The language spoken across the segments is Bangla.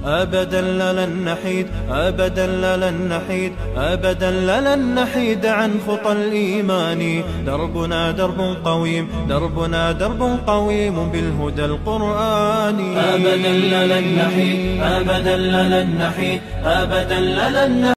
أبدا لن نحيد أبدا لن نحيد أبدا لن نحيد عن خطى الإيمان. دربنا درب قويم دربنا درب قويم بالهدى القرآني. أبدا لن نحيد أبدا لن نحيد أبدا لن نحيد.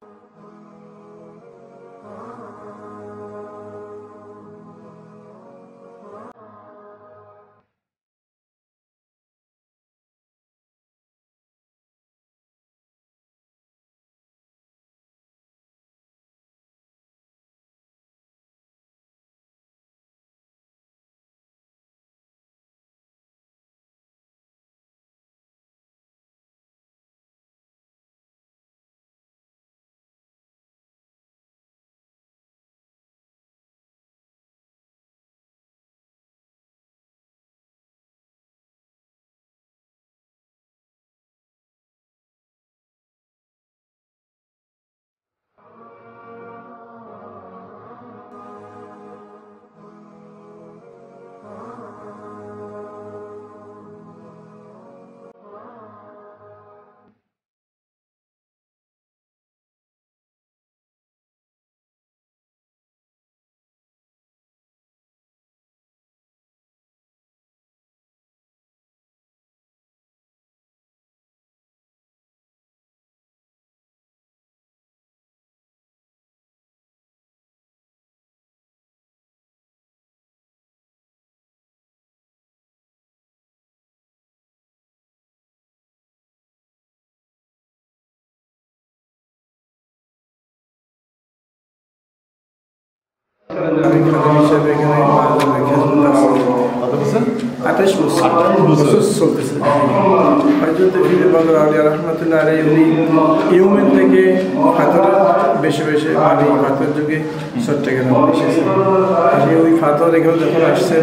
বেশি বেশি পানি পাথর যুগে চট্টগ্রাম এসেছে। ওই পাথর এগুলো যখন আসছেন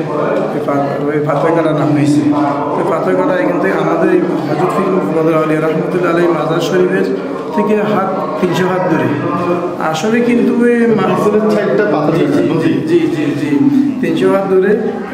ওই পাথর কাটা নাম হয়েছে। ওই পাথর কাটা এখান থেকে আমাদের এই হযরত পীর বদর আউলিয়া রাহমাতুল্লাহ আলাইহি মাজার শরীফের থেকে 300 হাত দূরে। আসলে কিন্তু ওই মাজারের সাইডটা পাথর জি জি জি 300 হাত দূরে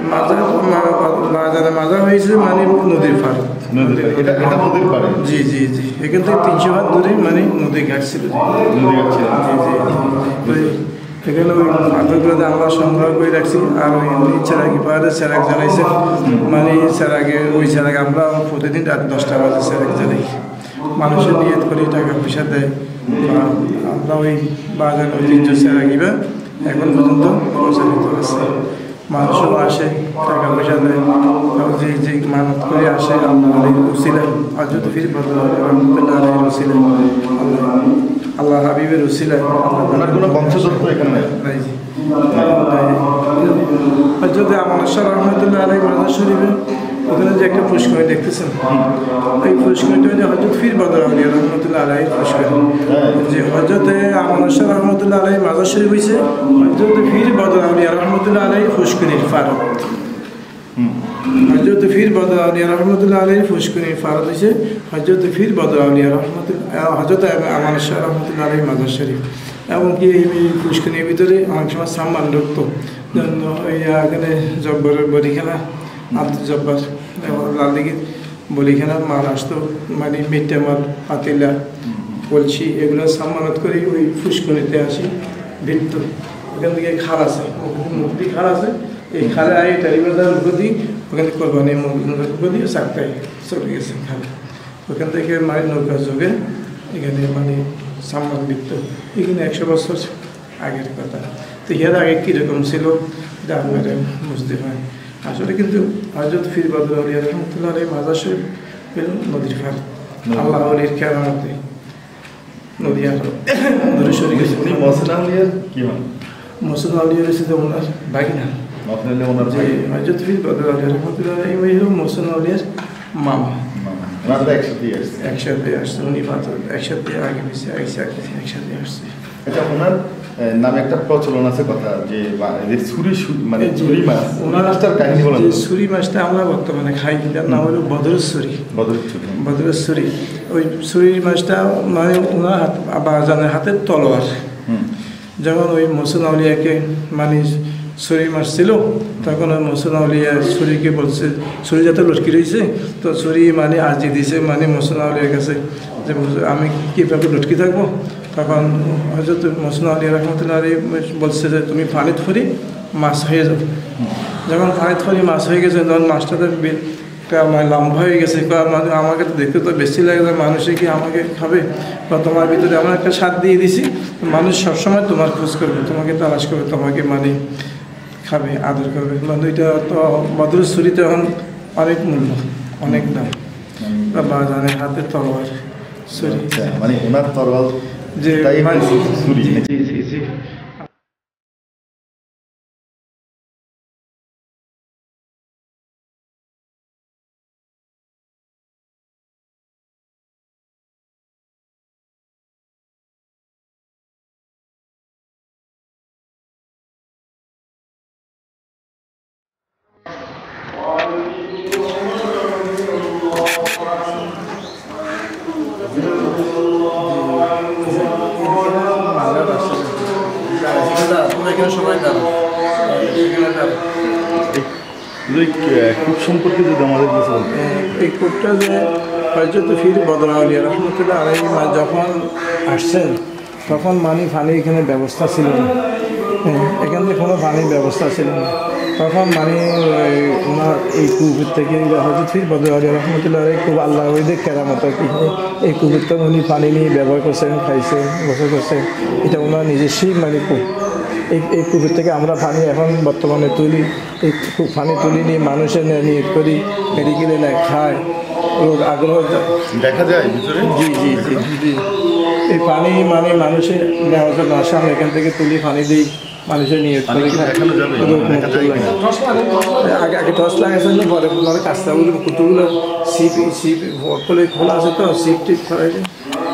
মাজার হয়েছে মানে নদীর পাড়। এটা নদীর পাড়ে জি জি জি এখান থেকে 300 হাত দূরে মানে নদীর ঘাট ছিল। নদী ঘাট ছিল জি জি। এখানে ওই পাথরগুলোতে আমরা সংগ্রহ করে রাখছি। আর ওই চেরাগি পাহাড়ে চেরাগ জ্বালাইছে মানে চেরাগে ওই চেরাগ আমরা প্রতিদিন রাত 10টা বাজে চেরাগ জ্বালাই। মানুষের নিয়ত করে টাকা পয়সা দেয়। আমরা ওই বাজার ঐতিহ্য চেরাগিবা এখন পর্যন্ত প্রচারিত আছে। মানুষও আসে টাকা পয়সা দেয় যে যে মানত করে আসে আল্লাহ উসিলা হযরত পীর বদর রাহমাতুল্লাহ আলাইহির উসিলা আল্লাহ হাবিবের উসিলা। আপনার কোনো বংশধর তো এখানে নাই জি হযরত আমানত শাহ রাহমাতুল্লাহ আলাইহি মাজার শরীফে ওখানে যে একটা পুষ্করিণী দেখতেছেন এই পুষ্করিণীটা হচ্ছে হযরত পীর বদর আউলিয়া রাহমাতুল্লাহ আলাইহির পুষ্করিণী। যে হযরত আমানত শাহ রাহমাতুল্লাহ আলাইহি মাজার শরীফ হইছে হযরত পীর বদর আউলিয়া রাহমাতুল্লাহ আলাইহির পুষ্করিণীর ফারত। হযরত পীর বদর আউলিয়া রাহমাতুল্লাহ আলাইহির পুষ্করিণীর ফারত হইছে হযরত পীর বদর আউলিয়া রাহমাতুল্লাহ হযরত আমানত শাহ রাহমাতুল্লাহ আলাইহি মাজার শরীফ। এমনকি এই পুষ্করিণীর ভিতরে অনেক সময় সাম্মান ঢুকতো। এখানে জব্বরের বড়ি খেলা আব্দুল জব্বার লাল দিঘির বলিখানা মাল আসতো মানে মিট্টে মাল পাতিলা কলসি এগুলো সম্মানত করে ওই পুষ্করিণীতে আসি ভিড়ত। ওখান থেকে খাল আছে মুক্তি খাল আছে এই খালে আই টারিবাজার নদী ওখানে কোরবানি নদী চাকটাই চলে গেছে খালে। ওখান থেকে মানে নৌকা যোগে এখানে মানে সম্মান বিত্ত এখানে 100 বছর আগের কথা। তো এর আগে কীরকম ছিল এটা আপনারা বুঝতে পারেন। আসলে কিন্তু হযরত পীর বদর আউলিয়া রাহমাতুল্লাহ আলাইহি মাজার শরীফ নদীর পাড় আল্লাহ ওলির কেরামতে নদী আর ধরে সরে গেছে। মহসিন আউলিয়ার কি হন? মহসিন আউলিয়ার সাথে ওনার ভাগিনা আপনাদের ওনার ভাই হযরত পীর বদর আউলিয়া রাহমাতুল্লাহ আলাইহি হলো মহসিন আউলিয়ার মামা। ওনারা একসাথে আসছে উনি পাথর একসাথে আগে পিছিয়ে একসাথে আসছে। এটা ওনার নামে একটা প্রচলন আছে কথা যে ছুরি মানে ছুরি মাছ ওনার মাছটার কাহিনী বলেন। ছুরি মাছটা আমরা বর্তমানে খাই তার নাম হলো বদরের ছুরি। বদরের ছুরি ওই ছুরির মাছটা মানে ওনার আব্বাজানের হাতের তলোয়ার। যখন ওই মহসিন আউলিয়াকে মানে ছুরি মারছিল, তখন ওই মোহসেন আউলিয়া ছুরিকে বলছে, ছুরি যাতে লটকি রয়েছে, তো ছুরি মানে আজি দিছে মানে মোহসেন আউলিয়ার কাছে যে আমি কীভাবে লটকি থাকবো। তখন হয়তো মোহসেন আউলিয়া রহমতুল্লাহ আলাইহি বলছে যে তুমি পানিত ফরি মাছ হয়ে যাও। যখন পানিত ফরি মাছ হয়ে গেছে, তখন মাছটাতে লম্বা হয়ে গেছে, আমাকে তো দেখতে তো বেশি লাগে, মানুষে কি আমাকে খাবে, বা তোমার ভিতরে আমার একটা স্বাদ দিয়ে দিছি, মানুষ সবসময় তোমার খোঁজ করবে, তোমাকে তালাশ করবে, তোমাকে মানে খাবে, আদর করবে। মানে এটা তো বদরুল ছুরিতে এখন অনেক মূল্য, অনেক দাম। বাজানের হাতে তলোয়ার ছুরি, মানে ওনার তরোয়াল যে ছুরি। জি জি জি। কূপ সম্পর্কে যদি আমাদের কিছু বলতে। এই কূপটা যে হযরত পীর বদর আউলিয়া রহমতুল্লাহ আলাইহি যখন আসছেন, তখন পানি এখানে ব্যবস্থা ছিল না, এখানে কোনো পানির ব্যবস্থা ছিল না। তখন ওনার এই কূপের থেকে হযরত পীর বদর আউলিয়া রহমতুল্লাহ আলাইহি খুব আল্লাহ ওইদের কেরামত কি এই কূপের থেকে উনি পানি নিয়ে ব্যবহার করছেন, খাইছেন, গোসল করছেন। এটা ওনার নিজস্বই কূপ। এই কূপের থেকে আমরা পানি এখন বর্তমানে তুলি, এই পানি তুলি নিয়ে মানুষের নিয়োগ করি, মেডিকেলে নেয়, খায়, রোগ আগ্রহ দেখা যায় ভিতরে। জি জি জি জি। এই পানি মানুষের নেওয়ার জন্য আসে, আমরা এখান থেকে তুলি পানি দিই, মানুষের নিয়োগ করি, আগে টর্চ লাগাইছেন, পরে কাজটাগুলো কুতুগুলো সিপ খোলা আছে, তো সিপ টিপ করা যায়।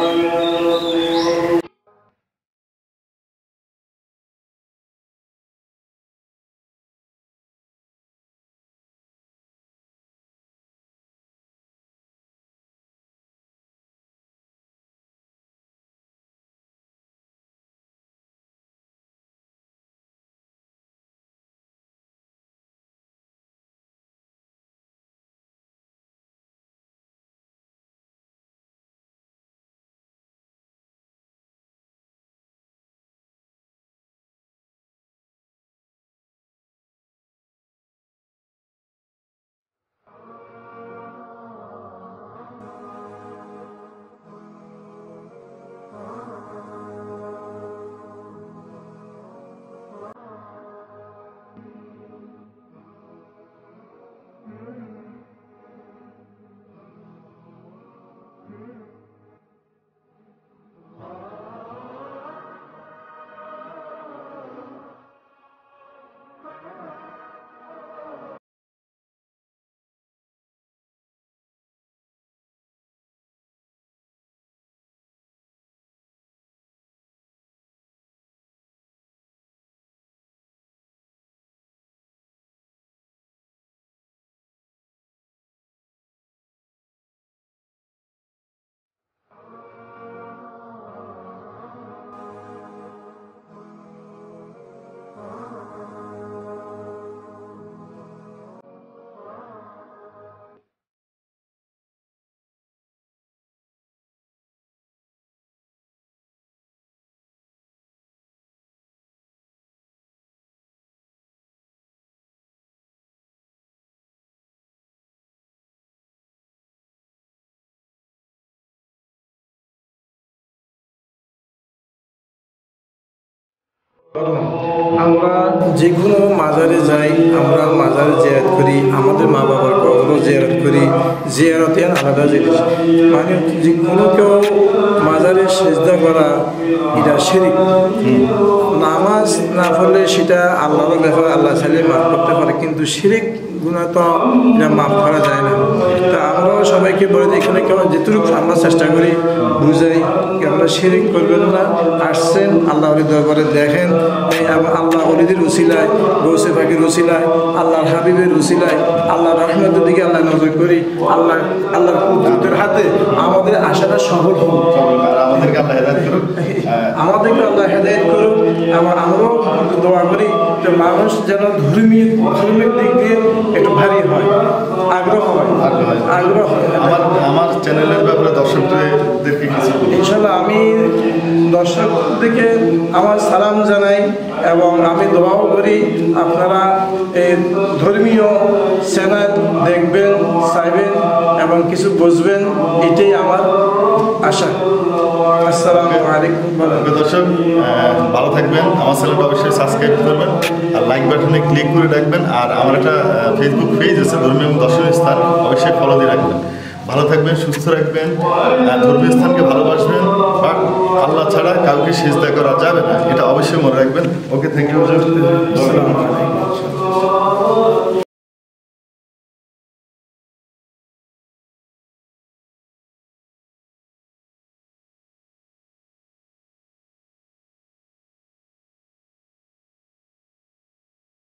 আমরা যে কোনো মাজারে যাই, আমরা মাজারে জিয়ারত করি, আমাদের মা বাবার কবরও জিয়ারত করি। জিয়ারতে আলাদা জিনিস, মানে যে কোনো কেউ মাজারে সেজদা করা এটা শিরক। নামাজ না পড়লে সেটা আল্লাহর ব্যাপারে, আল্লাহ চাইলে মাফ করতে পারে, কিন্তু শিরক গুনাহ তো এটা মাফ করা যায় না। তা আমরাও সবাইকে বলে দিই, এখানে কেউ যেটুকু আমরা চেষ্টা করি বুঝাই, আমরা শিরক করবেন না। আসছেন আল্লাহ ওলির দরবারে, দেখেন আল্লাহ ওলিদের উসিলায়, গৌসে পাকের উসিলায়, আল্লাহর হাবিবের উসিলায়, আল্লাহর রহমতের দিকে আল্লাহ নজর করি। আল্লাহর কুদরতের হাতে আমাদের আশাটা সফল হোক, আমাদেরকে আল্লাহ হেদায়েত করুক, এবং আমরাও দোয়া করি যে মানুষ যেন ধর্মিক দিক দিয়ে একটু ভারী হয়, আগ্রহ হয়। আমার চ্যানেলের ব্যাপারে দর্শকদেরকে কিছু ইনশাল্লাহ আমি দর্শকদেরকে আমার সালাম জানাই এবং আমি দোয়াও করি আপনারা এই ধর্মীয় চ্যানেল দেখবেন, চাইবেন এবং কিছু বুঝবেন, এটাই আমার আশা। আসসালামু আলাইকুম। দর্শক ভালো থাকবেন, আমার চ্যানেলটা অবশ্যই সাবস্ক্রাইব করবেন আর লাইক বাটনে ক্লিক করে রাখবেন। আর আমার একটা ফেসবুক পেজ আছে ধর্মীয় এবং দর্শনীয় স্থান, অবশ্যই ফলো দিয়ে রাখবেন। ভালো থাকবেন, সুস্থ রাখবেন, ধর্মীয় স্থানকে ভালোবাসবেন, বাট আল্লাহ ছাড়া কাউকে সিজদা করা যাবে না, এটা অবশ্যই মনে রাখবেন। Okay, thank you.